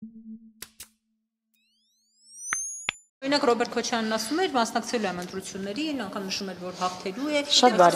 Օրինակ Ռոբերտ Քոչյանն ասում էր, մասնակցելու եմ ընտրություններին, անգամ նշում էր, որ հաղթելու է։ Շատ բարի։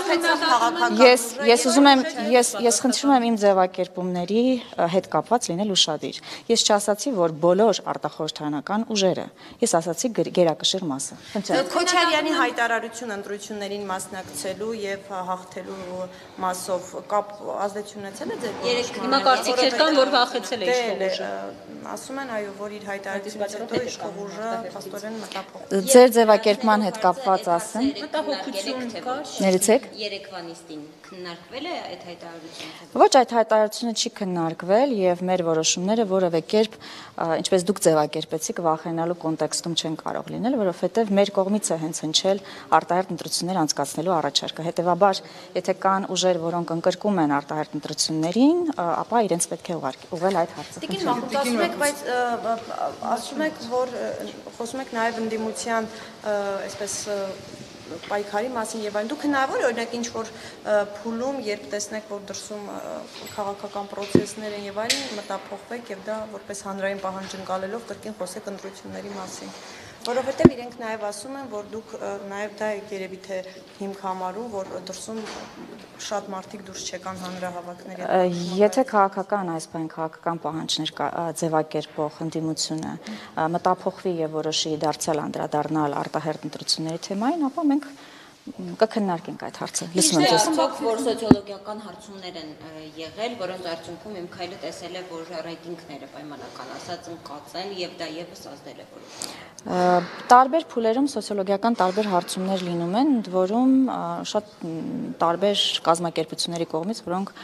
Ես խնդրում եմ իմ ձևակերպումների հետ կապված լինել ուշադիր։ Ես չասացի, որ բոլոր արտախորհրդարանական ուժերը, ես ասացի գերակշիռ մասը։ Քոչարյանի հայտարարություն ընտրություններին մասնակցելու եւ հաղթելու մասով կապ ազդեցություն ունեցել է ձեր։ Հիմա կարծիքներ կան, որ վախեցել է իշխող ուժը։ Ասում են, այո, որ իր հայտարարությունից հետո իշխող ուժը փաստորեն մտափոխ։ Ձեր ձևակերպման հետ կապված ասեմ։ Մտահոգություն կար։ Ներեցեք։ Երեկվանիստին քննարկվել է այդ հայտարարությունը։ Ոչ, այդ հայտարարությունը չի քննարկվել եւ մեր որոշումները որևէ կերպ, ինչպես դուք ձևակերպեցիք, վախենալու կոնտեքստում չեն կարող լինել, որովհետեւ մեր կողմից է հենց հնչել արտահերթ ընտրություններ անցկացնելու առաջարկը։ Հետևաբար, եթե կան ուժեր, որոնք ընկրկում են արտահերթ ընտրություններին, ապա իրենց պետք է ուղղել այդ հարցը։ Տիկին Մակունց, ասում եք, բայց ասում եք, որ խոսում եք նաեւ ընդդիմության այսպես պայքարի մասին եւ այն դուք հնարավոր օրինակ ինչ որ փուլում երբ տեսնեք որ դրսում քաղաքական process-ներ են եւ այլն մտափոխվեք եւ դա որպես հանրային պահանջ ընկալելով կրկին խոսեք ընտրությունների մասին որովհետեւ իրենք նաեւ ասում են որ դուք նաեւ դա երևի թե հիմք համարում որ դրսում շատ մարդիկ դուրս չեկան հանրահավաքների Եթե քաղաքական այս բան քաղաքական պահանջներ ձևակերպող ընդդիմությունը մտափոխվի եւ որոշի դարձյալ անդրադառնալ արտահերթ ընտրությունների թեմային ապա մենք կքննարկենք այդ հարցը։ Լսում եմ ձեզ։ Որ սոցիոլոգիական հարցումներ են եղել, որոնց արդյունքում իմ քայլը տեսել է, որ ռեյտինգները պայմանական ասած ընկած են եւ դա եւս ազդել է որոշ։ Տարբեր փուլերում սոցիոլոգիական տարբեր հարցումներ լինում են, ընդ որում շատ տարբեր կազմակերպությունների կողմից, որոնք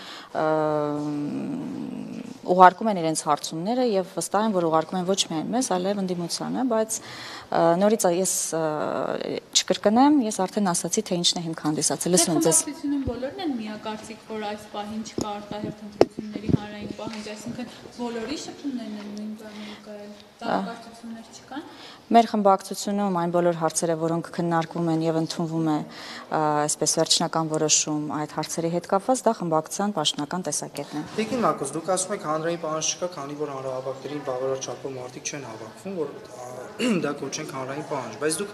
ուղարկում են իրենց հարցումները եւ վստահ եմ, որ ուղարկում են ոչ միայն մեզ, այլև ընդդիմությանը, բայց նորից ես չկրկնեմ, ես արդեն ասացի, թե ինչն է հիմք հանդիսացել։ Լսում եմ ձեզ։ Բոլորն են միակարծիք, որ այս պահին չկա արտահերթ ընտրությունների հանրային պահանջ, այսինքն բոլորի շփումներն են նույն բանը կայել, տարակարծություններ չկան։ Մեր խմբակցությունում այն բոլոր հարցերը, որոնք քննարկվում են եւ ընդունվում է այսպես վերջնական որոշում այդ հարցերի հետ կապված, դա խմբակցության պաշտոնական տեսակետն է։ Տիկին Մակունց, դուք ասում եք հանրային պահանջ չկա, քանի որ հանրահավաքներին բավարար չափով մարդիկ չեն հավաքվում, որ դա կոչենք հանրային պահանջ, բայց դուք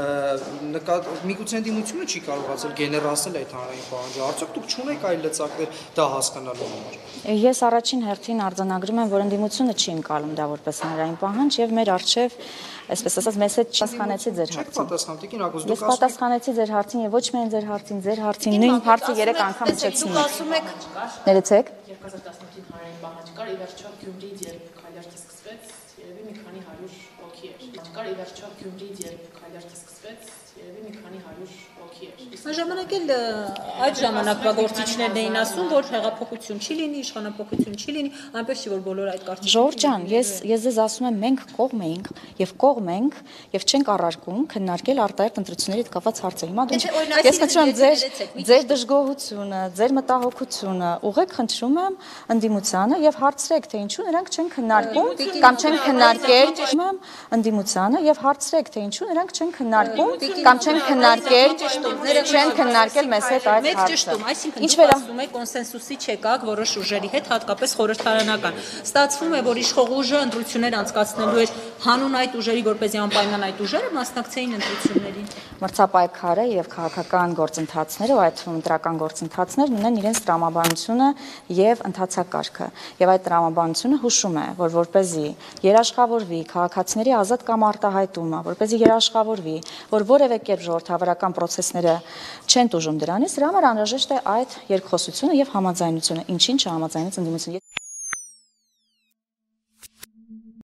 միգուցե ընդդիմությունը չի կարողացել գեներացնել այդ հանրային պահանջը, արդյոք դուք չունեք այլ լծակներ դա հասկանալու համար։ Ես առաջին հերթին արձանագրում եմ, որ ընդդիմությունը չի ընկալում դա որպես հանրային պահանջ եւ մեր արժեվ այսպես ասած մեզ հետ չպատասխանեցի ձեր հարցին։ Պատասխան տիկին Մակունց, դուք պատասխանեցի ձեր հարցին եւ ոչ միայն ձեր հարցին, նույն հարցը 3 անգամ հնչեցնում եք։ ասում եք Ներեցեք։ 2018-ին հանրային պահանջ կար, ի վերջո Գյումրիից երբ քայլերթը սկսվեց, երևի մի քանի 100 հոգի էր։ Կար ի վերջո Գյումրիից երբ քայլերթը սկսվեց, երևի մի քանի 100 հոգի էր։ Այն ժամանակ էլ այդ ժամանակվա գործիչներն էին ասում, որ հեղափոխություն չի լինի, իշխանապողություն չի լինի, այնպես չի որ բոլոր այդ կարծիքները։ Ժորժ ջան, ես ձեզ ասում եմ, մենք կողմ ենք եւ չենք առարկում քննարկել արտահերթ ընտրությունների հետ կապված հարցը։ Հիմա դու ես խնդրում եմ ձեր դժգոհությունը, ձեր մտահոգությունը ուղղեք խնդրում եմ ընդդիմությանը եւ հարցրեք, թե ինչու նրանք չեն քննարկում կամ չեն քննարկել ընդդիմությանը եւ հարցրեք, թե ինչու նրանք չեն քննարկում կամ չեն քննարկել մեզ հետ այդ հարցը։ Այսինքն դուք ասում եք կոնսենսուսի չեկաք որոշ ուժերի հետ, հատկապես խորհրդարանական։ Ստացվում է, որ իշխող ուժը ընտրություններ անցկացնելու էր հանուն այդ ուժերի, որպեսզի անպայման այդ ուժերը մասնակցեին ընտրություններին։ Մրցապայքարը եւ քաղաքական գործընթացները, այդ ընտրական գործընթացներն ունեն իրենց տրամաբանությունը եւ ընթացակարգը։ Եվ այդ տրամաբանությունը հուշում է, որ որպեսզի երաշխավորվի քաղաքացիների ազատ կամ արտահայտումը, որպեսզի երաշխավորվի, որ որևէ կերպ ժողովրդավարական process-ները չեն տուժում դրանից, դրա համար անհրաժեշտ է այդ երկխոսությունը եւ համաձայնությունը, ինչին չհամաձայնեց ընդդիմությունը։